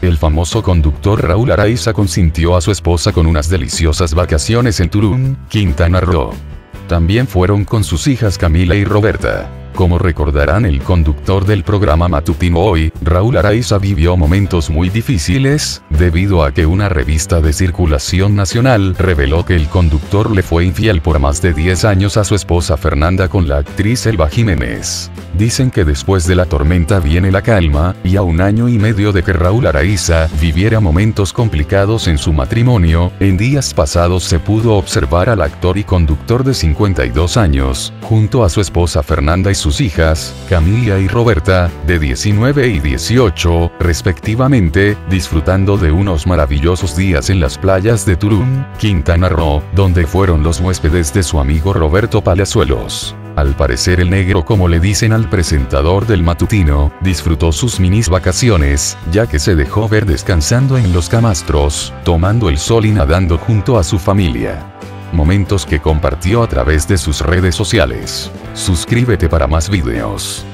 El famoso conductor Raúl Araiza consintió a su esposa con unas deliciosas vacaciones en Turún, Quintana Roo. También fueron con sus hijas Camila y Roberta. Como recordarán el conductor del programa matutino Hoy, Raúl Araiza vivió momentos muy difíciles, debido a que una revista de circulación nacional reveló que el conductor le fue infiel por más de 10 años a su esposa Fernanda con la actriz Elba Jiménez. Dicen que después de la tormenta viene la calma, y a 1 año y medio de que Raúl Araiza viviera momentos complicados en su matrimonio, en días pasados se pudo observar al actor y conductor de 52 años, junto a su esposa Fernanda y sus hijas, Camila y Roberta, de 19 y 18, respectivamente, disfrutando de unos maravillosos días en las playas de Turún, Quintana Roo, donde fueron los huéspedes de su amigo Roberto Palazuelos. Al parecer el negro, como le dicen al presentador del matutino, disfrutó sus minis vacaciones, ya que se dejó ver descansando en los camastros, tomando el sol y nadando junto a su familia. Momentos que compartió a través de sus redes sociales. Suscríbete para más videos.